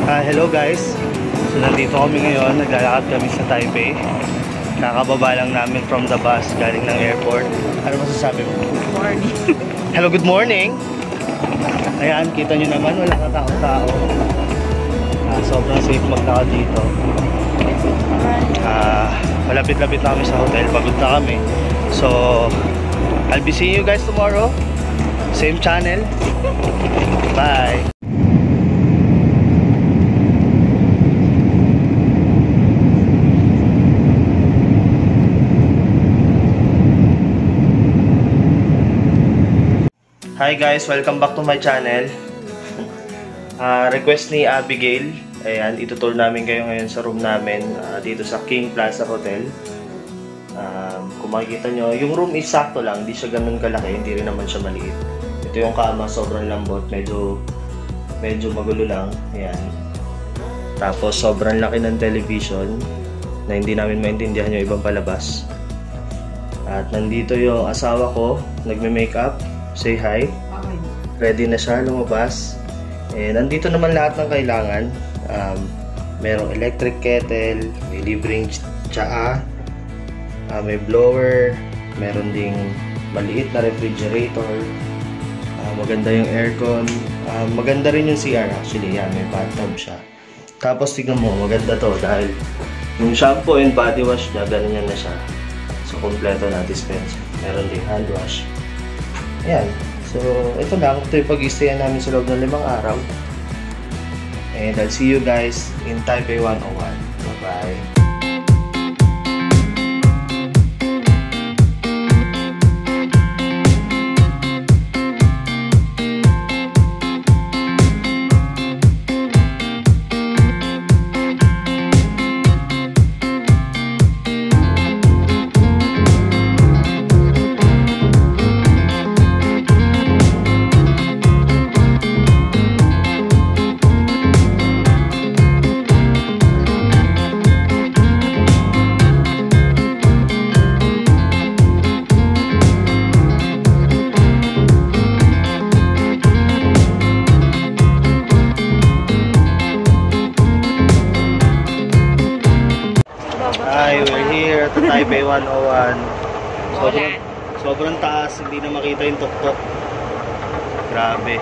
Hello guys. So nandito kami ngayon, naglalakad kami sa Taipei. Kakababa lang namin from the bus galing ng airport. Ano masasabi mo? Good morning. Hello, good morning. Ayan, kita nyo naman, wala katao-tao. Sobrang safe magtakad dito. Malapit-lapit na kami sa hotel, pagod na kami. So I'll be seeing you guys tomorrow. Same channel. Bye. Hi guys, welcome back to my channel. Request ni Abigail. Ayan, itutour namin kayo ngayon sa room namin dito sa King Plaza Hotel. Kung makikita nyo, yung room is sakto lang, hindi siya ganun kalaki, hindi rin naman siya maliit. Ito yung kama, sobrang lambot, medyo magulo lang. Ayan. Tapos sobrang laki ng television na hindi namin maintindihan yung ibang palabas. At nandito yung asawa ko, nagme-makeup. Say hi. Ready na siya lumabas. Nandito naman lahat ng kailangan. Merong electric kettle, may libreng tsaa, may blower, meron ding maliit na refrigerator, maganda yung aircon, maganda rin yung CR actually. Yan, may bathtub siya. Tapos tignan mo, maganda to dahil yung shampoo and body wash niya, ganyan na siya. So kompleto na dispenser. Meron ding hand wash. Ayan. So, ito lang. Ito yung pag-i-stayan namin sa loob ng 5 araw. And I'll see you guys in Taipei 101. Bye-bye. Hi, we're here at the Taipei 101. Sobrang taas, hindi na makita yung tuktok. Grabe.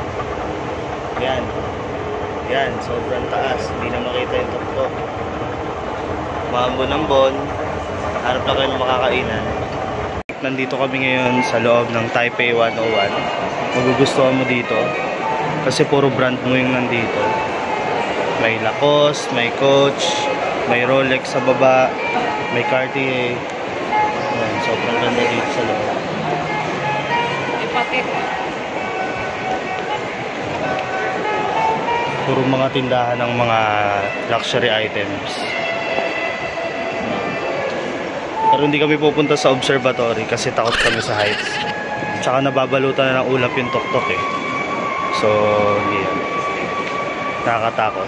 Yan, sobrang taas, hindi na makita yung tuktok. Maambon-ambon, harap na kayo ng makakainan. Nandito kami ngayon sa loob ng Taipei 101. Magugustuhan mo dito kasi puro brand mo yung nandito. May Lacoste, may Coach, may Rolex sa baba, may Cartier. Ayan, sobrang ganda dito sa loob. Puro mga tindahan ng mga luxury items. Pero hindi kami pupunta sa observatory kasi takot kami sa heights. Tsaka nababalutan na ng ulap yung tuktok eh. So, yeah. Nakakatakot.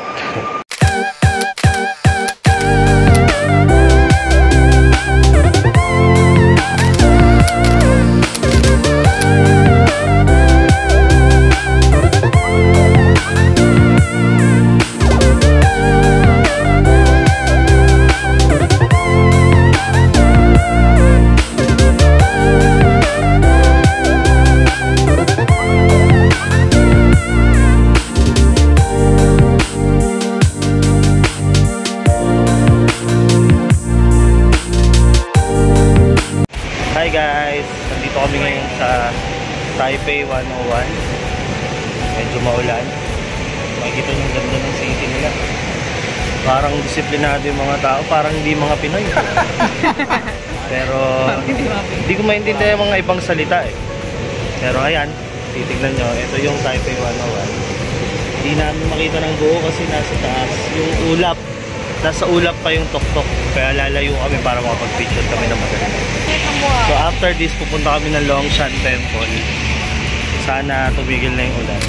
Hi guys! Nandito kami ngayon sa Taipei 101. Medyo maulan. Makikita nyo yung ganda ng city nila. Parang disiplinado yung mga tao. Parang hindi mga Pinoy. Pero hindi ko maintindihan yung mga ibang salita eh. Pero ayan, titignan nyo. Ito yung Taipei 101. Hindi namin makita ng buo kasi nasa taas. Yung ulap. Nasa ulap pa yung tuktok. Kaya lalayo kami para makapag-picture kami ng maganda. So after this, pupunta kami ng Longshan Temple. Sana tumigil na yung ulan.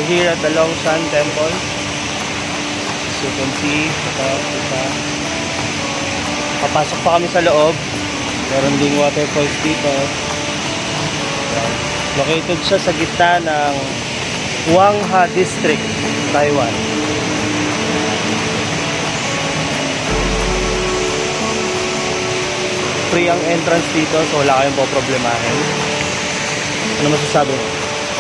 here at the Longshan Temple. As you can see, ito. Papasok pa kami sa loob. Meron ding waterfalls dito. Located siya sa gitna ng Wangha District, Taiwan. Free ang entrance dito, so wala kayong poproblemahin. Ano masasabi mo?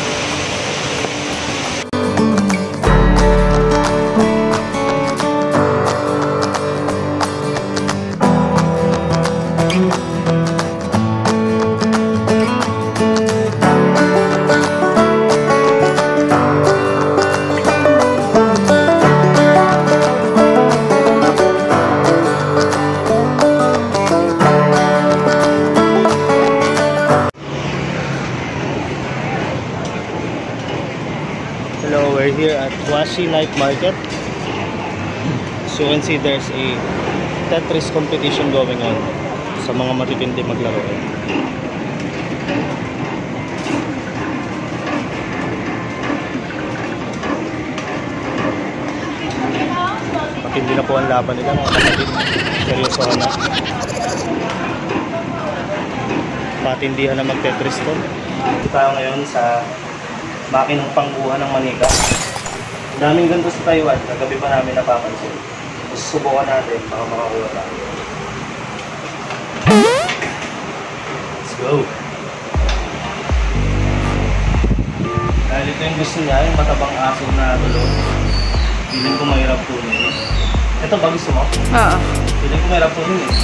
Hello, we're here at Huaxi Night Market. So you can see there's a Tetris competition going on sa mga matitindi maglaro. Matindi na po ang laban nila mga kapatid. Seryoso na. Patindihan na mag-Tetris to. Dito tayo ngayon sa makinang pangguha ng manika. Daming ganito sa Taiwan. Kagabi pa namin napapansin. Susubukan natin baka makakuha tayo. Let's go! Dahil ito yung gusto niya, yung matabang aso na tulog. Feeling ko mahirap tunin. Ito ba gusto mo? Oo. Feeling ko mahirap tunin eh.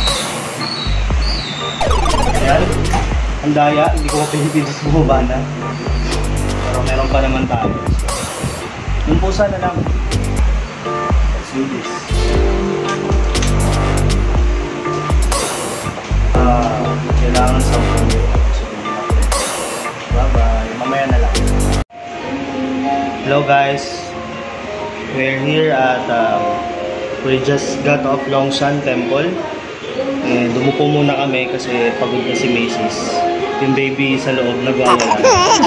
Ayan. Ang daya, hindi ko mapinipilis bumaba na. Pero meron pa naman tayo. Yung pusa na lang. Let's do this. Kailangan sa mga. So, hindi na pwede. Bye-bye. Mamaya na lang. Hello guys. We're here at we just got off Longshan Temple. And dumupo muna kami kasi pagod na si Macy's. Yung baby sa loob nagwawala.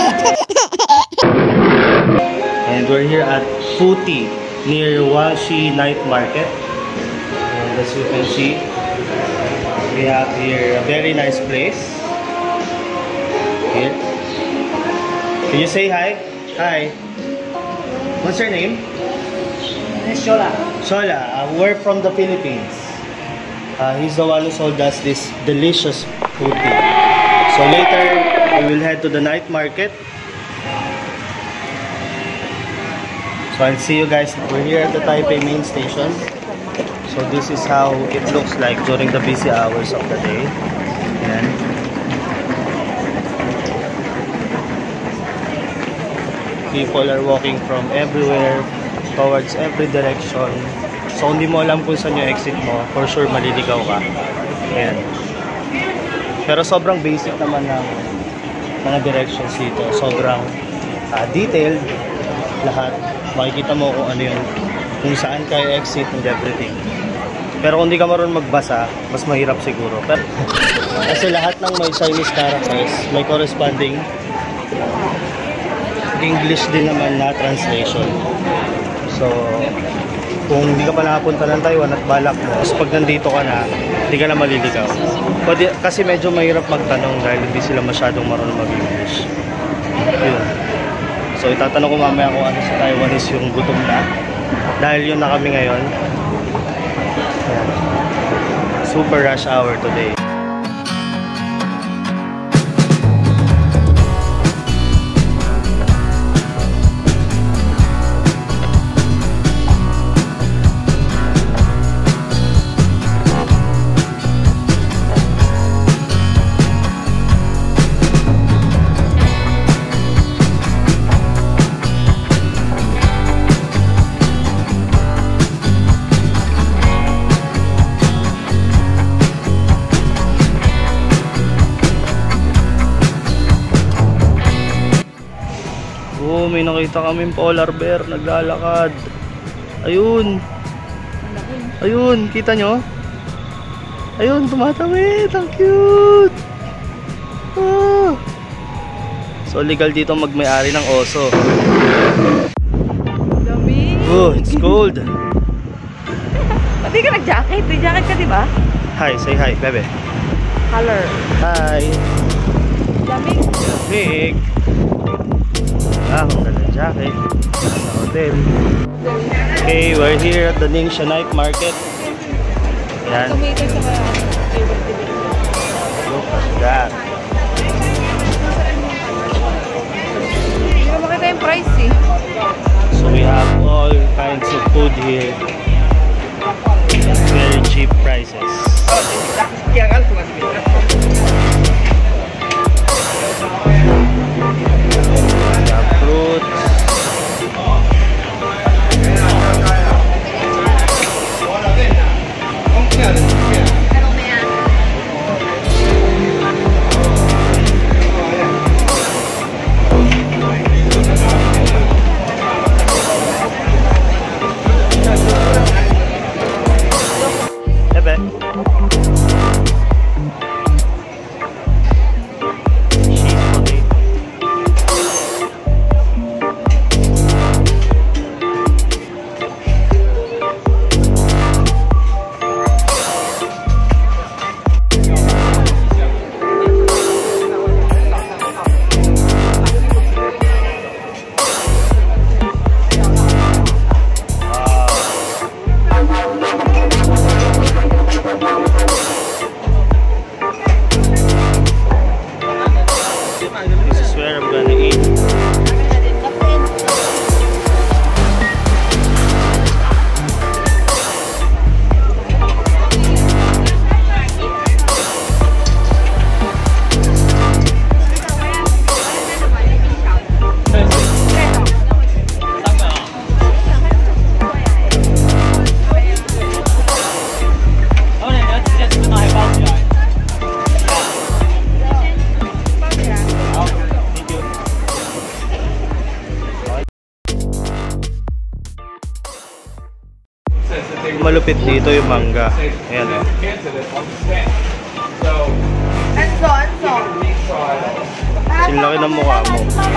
And we're here at Futi near Huaxi Night Market. And as you can see, we have here a very nice place. Here. Can you say hi? Hi. What's your name? Shola. Shola. We're from the Philippines. He's the one who sold us this delicious Futi. So later, we will head to the night market. So I'll see you guys. We're here at the Taipei main station. So this is how it looks like during the busy hours of the day. Ayan. People are walking from everywhere towards every direction. So hindi mo alam kung saan yung exit mo, for sure maliligaw ka. Ayan. Pero sobrang basic naman ng mga directions dito. Sobrang detailed lahat. Makikita mo kung ano yun, kung saan kayo exit and everything. Pero kung di ka marunong magbasa, mas mahirap siguro. Pero, kasi lahat ng may Chinese characters, may corresponding English din naman na translation. So, kung hindi ka pa nakapunta ng Taiwan at balak mo, tapos pag nandito ka na, hindi ka na maliligaw. Kasi medyo mahirap magtanong dahil hindi sila masyadong marunong mag-English. Yun. So itatanong ko mamaya kung ano sa Taiwanese yung gutom na. Dahil yun na kami ngayon. Ayan. Super rush hour today. May nakita kaming polar bear naglalakad. Ayun. Ayun, kita nyo? Ayun, tumatawid. Ang cute. So legal dito magmay-ari ng oso. Oh, it's cold. Ba't di ka nag-jacket? May jacket ka, di ba? Hi, say hi, bebe. Color. Hi. Lamig. Lamig. Ang ganda jacket. Sa hotel. Okay, we're here at the Ningxia Night Market. Ayan. Tomato sa kaya. Look at that. Hindi na makita yung price eh. So we have all kinds of food here. Very cheap prices. We have fruits. Malupit dito yung mangga. Ayan o. Anso. Sinlaki ng mukha mo.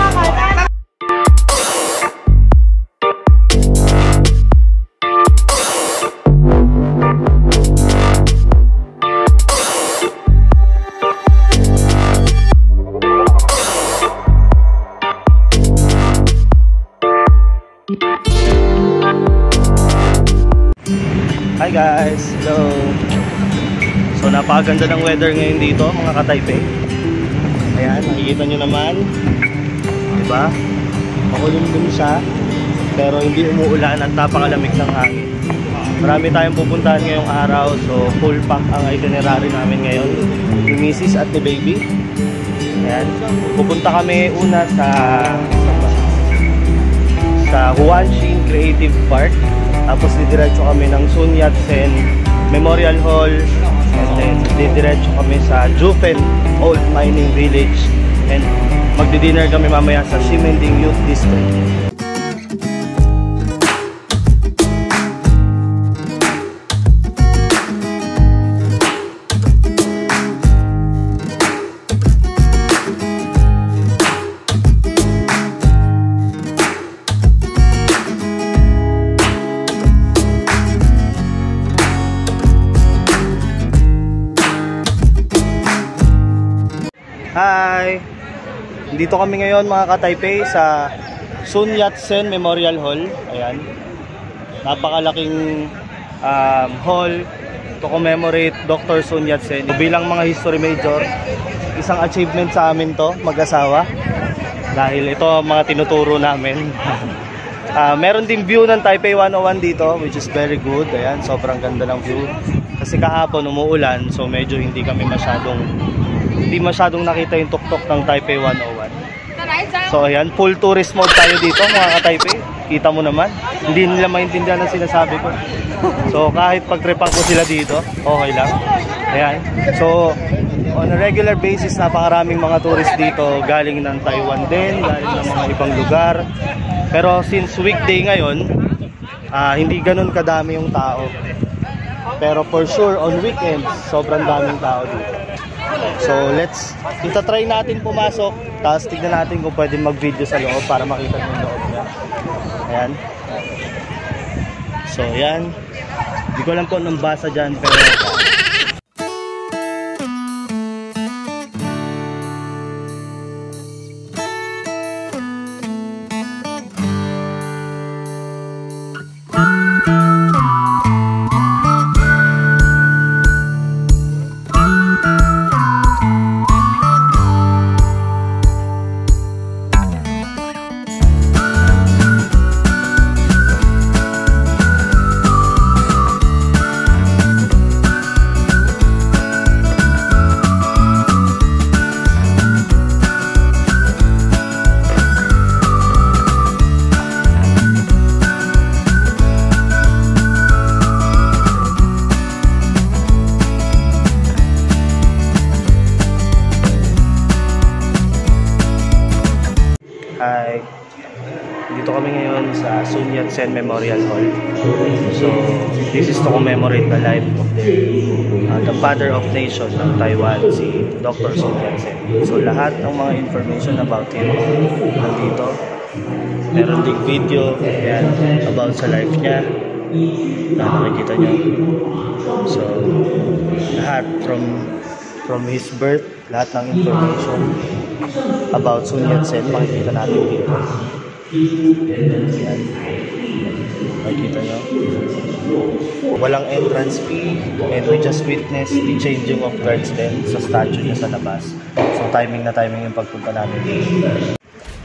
Hi guys! Hello! So napakaganda ng weather ngayon dito mga ka-Taipei. Ayan, nakikita nyo naman. Diba? Makulimlim siya. Pero hindi umuulan at napakalamig ng hangin. Marami tayong pupuntahan ngayong araw. So full pack ang itinerary namin ngayon. Ni Mrs. at ni Baby. Ayan. Pupunta kami una sa Huanshin Creative Park. Tapos didiretso kami ng Sun Yat-sen Memorial Hall. And then didiretso kami sa Jufen Old Mining Village. And magdi-dinner kami mamaya sa Ximending Youth District. Hi! Dito kami ngayon mga ka-Taipei sa Sun Yat-sen Memorial Hall. Ayan. Napakalaking hall to commemorate Dr. Sun Yat-sen. Bilang mga history major, isang achievement sa amin to, mag-asawa. Dahil ito ang mga tinuturo namin. Meron din view ng Taipei 101 dito, which is very good. Ayan, sobrang ganda ng view. Kasi kahapon umuulan, so medyo hindi masyadong nakita yung tuktok ng Taipei 101. So ayan, full tourist mode tayo dito mga ka-Taipei. Kita mo naman, hindi nila maintindihan ang sinasabi ko. So kahit pagtripan ko sila dito, okay lang. Ayan. So on a regular basis, napakaraming mga tourist dito. Galing ng Taiwan din, galing ng mga ibang lugar. Pero since weekday ngayon, hindi ganun kadami yung tao. Pero for sure, on weekends, sobrang daming tao dito. So itatry natin pumasok, tapos tignan natin kung pwede mag-video sa loob para makita nyo yung loob niya. Ayan. So yan, hindi ko alam po anong basa dyan, pero hi. Dito kami ngayon sa Sun Yat-sen Memorial Hall. So, this is to commemorate the life of the father of nation ng Taiwan, si Dr. Sun Yat-sen. So, lahat ng mga information about him nandito. Meron ding video yan, about sa life niya na nakikita niyo. So, lahat from his birth, lahat ng information about Sun Yat-sen makikita natin dito. Yan. Makikita nyo. Walang entrance fee, and we just witnessed the changing of guards din sa statue niya sa labas. So timing na timing yung pagpunta namin dito.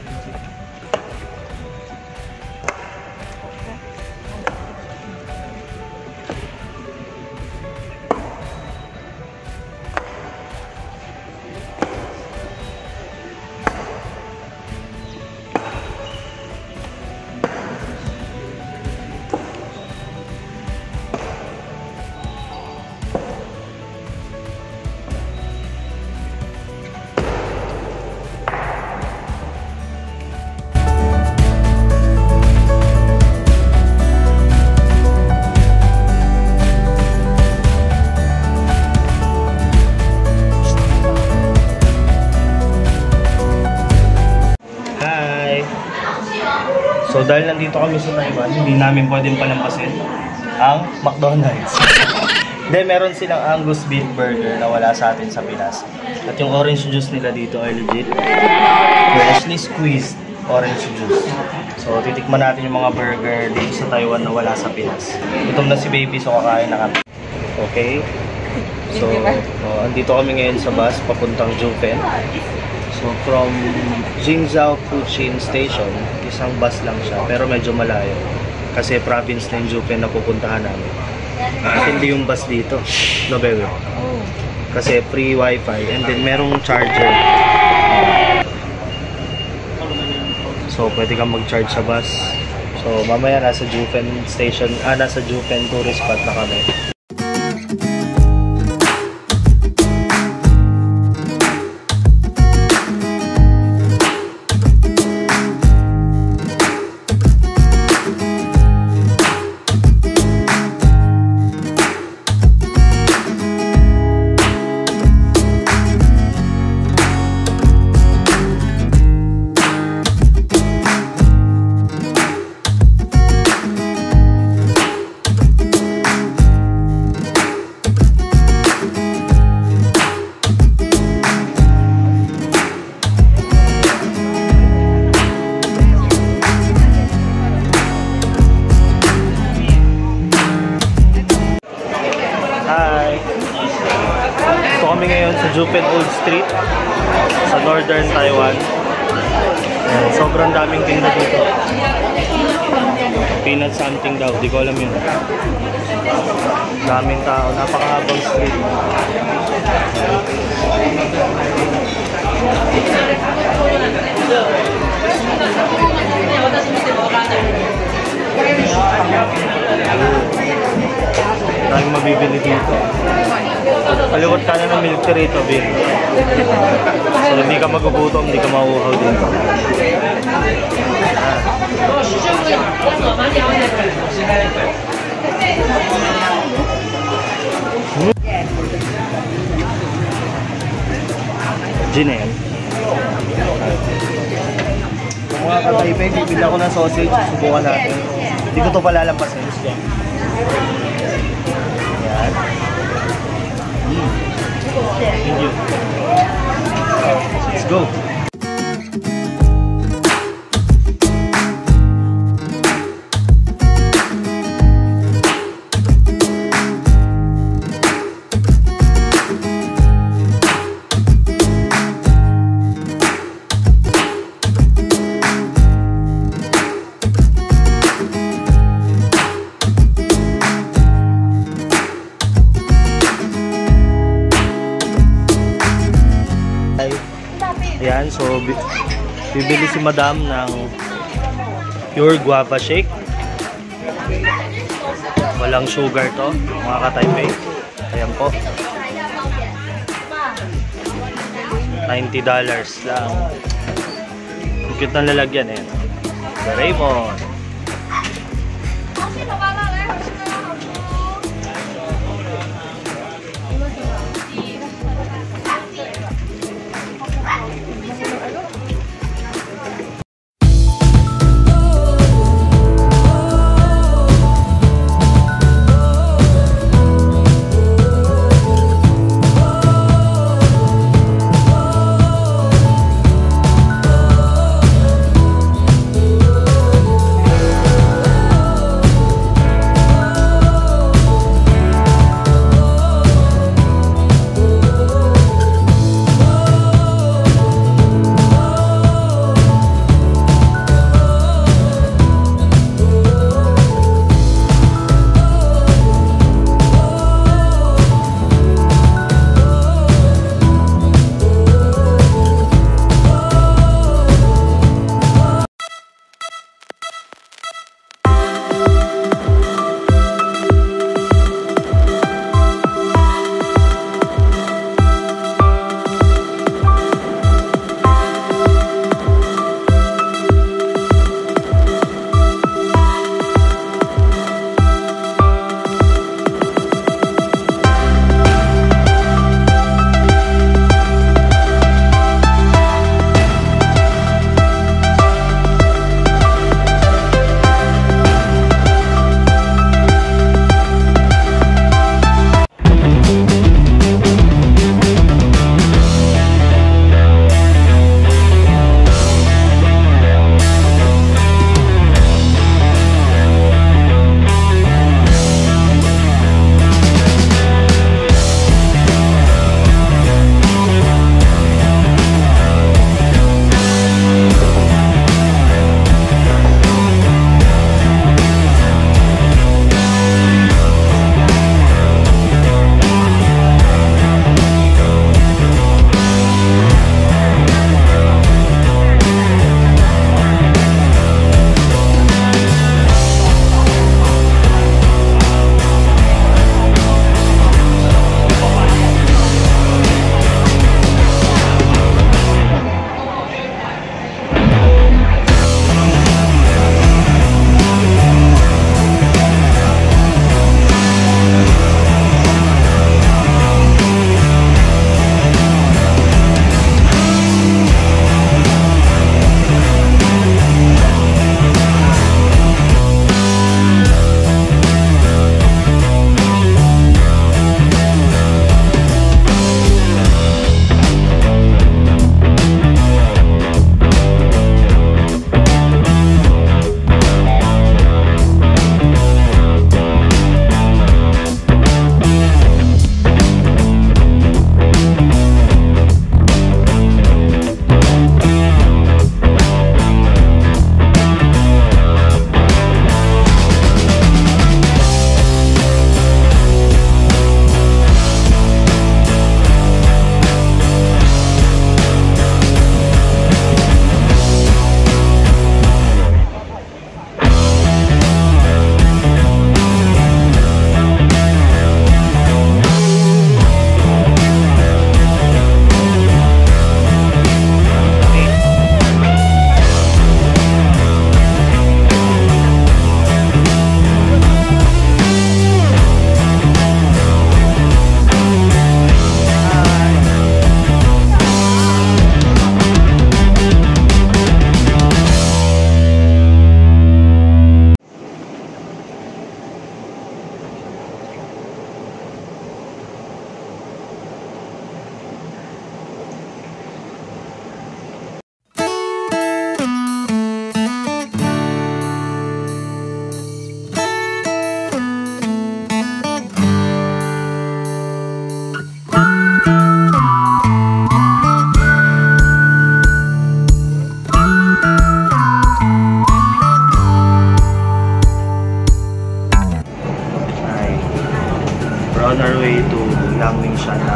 So dahil nandito kami sa Taiwan, hindi namin pwedeng palampasin ang McDonald's. Then meron silang Angus beef burger na wala sa atin sa Pinas. At yung orange juice nila dito ay legit freshly squeezed orange juice. So titikman natin yung mga burger dito sa Taiwan na wala sa Pinas. Gutom na si baby, so kakain na kami. Okay? So andito kami ngayon sa bus papuntang Jufen. So from Jingzhou Fuchin Station, isang bus lang siya, pero medyo malayo. Kasi province na yung Jufen na pupuntahan namin. Hindi yung bus dito, no bebe? Kasi free wifi, and then merong charger. So pwede kang mag-charge sa bus. So mamaya nasa Jufen Station, nasa Jufen tourist spot na kami. Kami ngayon sa Jufen Old Street sa Northern Taiwan. Sobrang daming tinda dito. Peanut something daw, di ko alam yun. Daming tao, napakahabang street. Daming mabibili dito. Kaliwat ka na ng milk tea rito, Bill. So hindi ka magugutom, hindi ka mauuhaw dito. Gin na yan. Kung mga ka-Taipei, bibili ako ng sausage, subukan natin. Hindi ko to palalampasin. Yan. Thank you. Let's go. Ayan, so bibili si Madam ng pure guava shake. Walang sugar to, mga ka-Taipei. Ayan po. $90 lang. Ang cute ng lalagyan eh. Doraemon.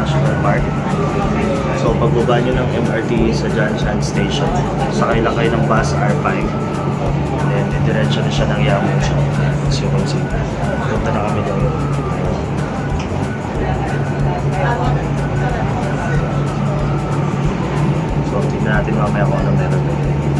National Park. So pagbaba nyo ng MRT sa Jianshan Station, sakay lang kayo ng bus R5. Then didiretso na siya ng Yangmingshan. As you can see, punta na kami doon. So tingnan natin mamaya kung ano meron doon.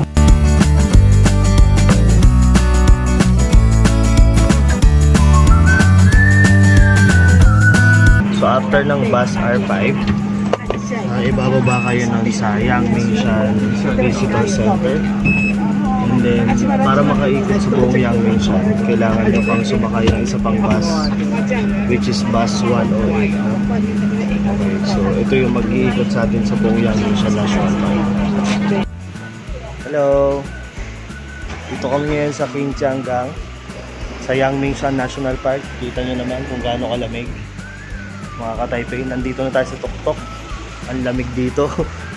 So after ng bus R5, ibababa kayo ng sa Yangmingshan Visitor Center. And then, para makaikot sa buong Yangmingshan, kailangan nyo pang sumakay ng isa pang bus, which is bus 108. Okay, so ito yung mag-iikot sa atin sa buong Yangmingshan National Park. Hello! Dito kami ngayon sa Qingjianggang, sa Yangmingshan National Park. Kita nyo naman kung gaano kalamig. Mga ka-Taipei, nandito na tayo sa tuktok. Ang lamig dito.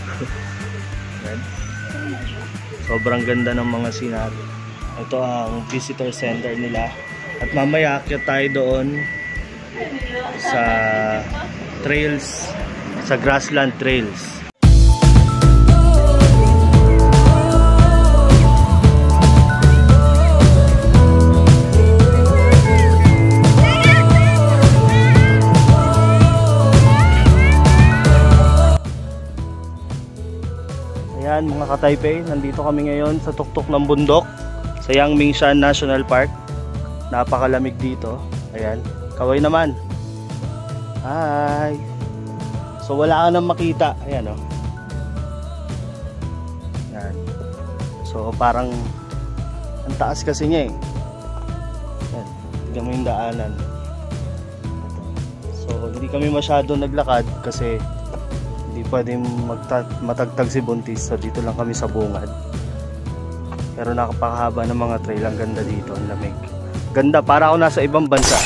Sobrang ganda ng mga scenery. Ito ang visitor center nila. At mamaya akyat tayo doon sa trails, sa grassland trails. Ayan mga ka-Taipei, nandito kami ngayon sa tuktok ng bundok sa Yangmingshan National Park. Napakalamig dito. Ayan, kaway naman. Hi! So wala ka nang makita. Ayan o. Ayan. So parang ang taas kasi niya eh. Ayan, tignan mo yung daanan. So hindi kami masyado naglakad kasi hindi pwedeng matagtag si Buntis, so dito lang kami sa bungad. Pero nakapakahaba ng mga trail, ang ganda dito, ang lamig. Ganda, para ako nasa ibang bansa.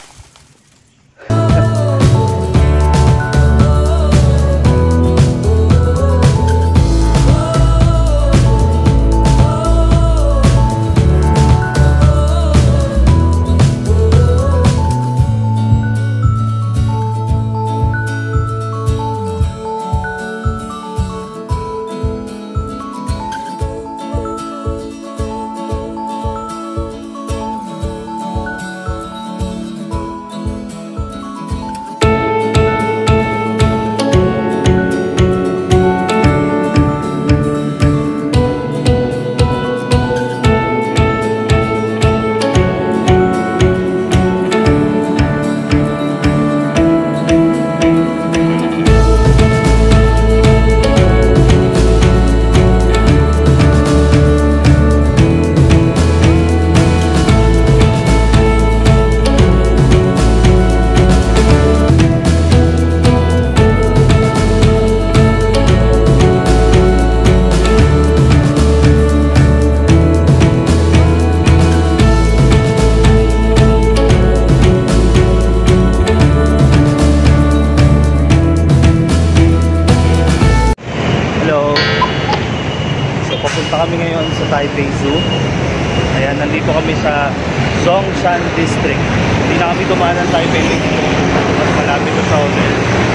Papunta kami ngayon sa Taipei Zoo. Ayan, nandito kami sa Zhongshan District. Hindi na kami dumaan ng Taipei Lake. Mas malapit sa hotel.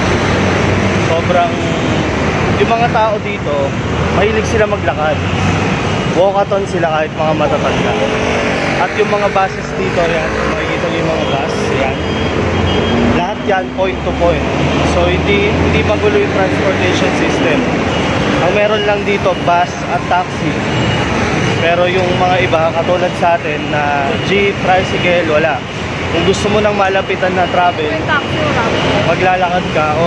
Sobrang, yung mga tao dito, mahilig sila maglakad. Walkathon sila kahit mga matatanda. At yung mga buses dito, yan, makikita nyo yung mga bus, yan. Lahat yan point to point. So hindi magulo yung transportation system. Ang meron lang dito bus at taxi. Pero yung mga iba katulad sa atin na jeep, tricycle, wala. Kung gusto mo nang malapitan na travel, maglalakad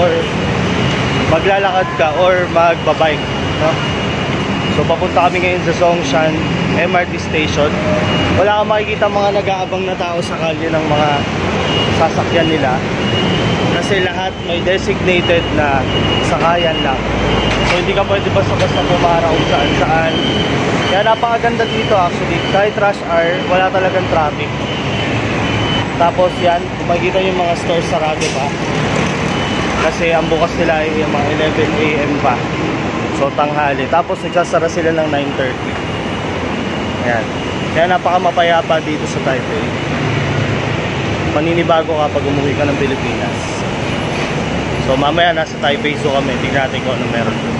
ka or magbabike, no? So papunta kami ngayon sa Zhongshan MRT station. Wala kang makikita mga nag-aabang na tao sa kalye ng mga sasakyan nila. Kasi lahat may designated na sakayan lang. So hindi ka pwede basta-basta pumara kung saan-saan. Kaya napakaganda dito actually. Kahit rush hour, wala talagang traffic. Tapos yan, kung makikita yung mga stores sarado pa. Kasi ang bukas nila ay yung mga 11 AM pa. So tanghali. Tapos nagsasara sila ng 9:30. Ayan. Kaya napakamapayapa dito sa Taipei. Maninibago ka pag umuwi ka ng Pilipinas. So mamaya nasa Taipei Zoo kami, tingnan natin kung ano meron doon.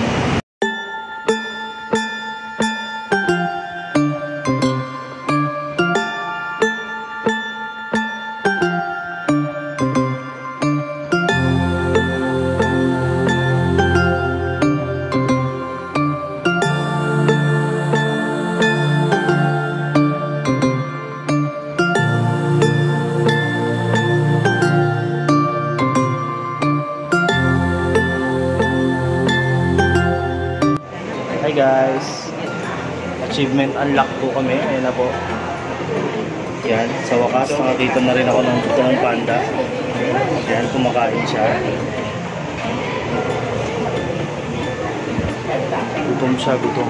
Hi guys, achievement unlock po kami. Ayan na po. Yan, sa wakas nakakita na rin ako ng totoong panda. Yan, kumakain siya. Gutom siya, gutom.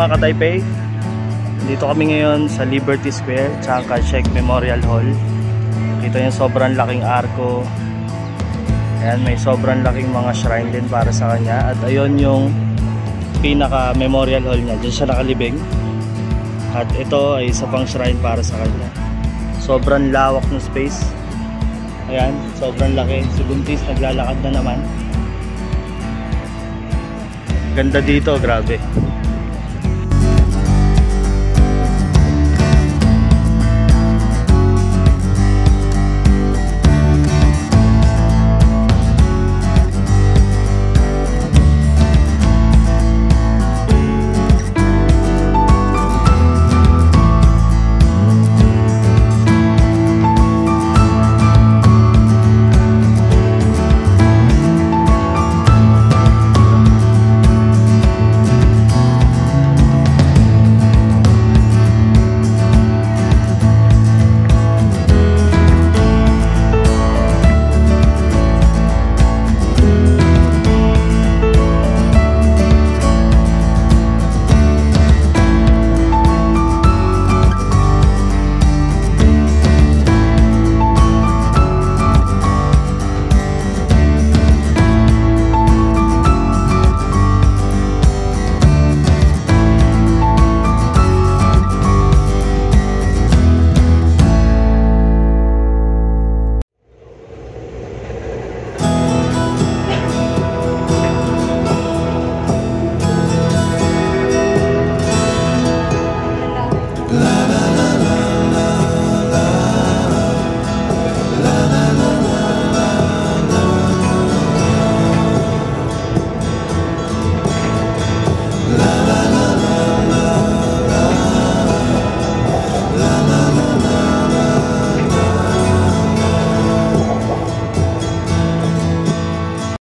mga ka-Taipei. Dito kami ngayon sa Liberty Square tsaka Sheikh Memorial Hall. Kita nyo sobrang laking arko. Ayan, may sobrang laking mga shrine din para sa kanya. At ayun yung pinaka memorial hall niya. Diyan siya nakalibing. At ito ay isa pang shrine para sa kanya. Sobrang lawak ng space. Ayan, sobrang laki. Si Buntis naglalakad na naman. Ganda dito, grabe.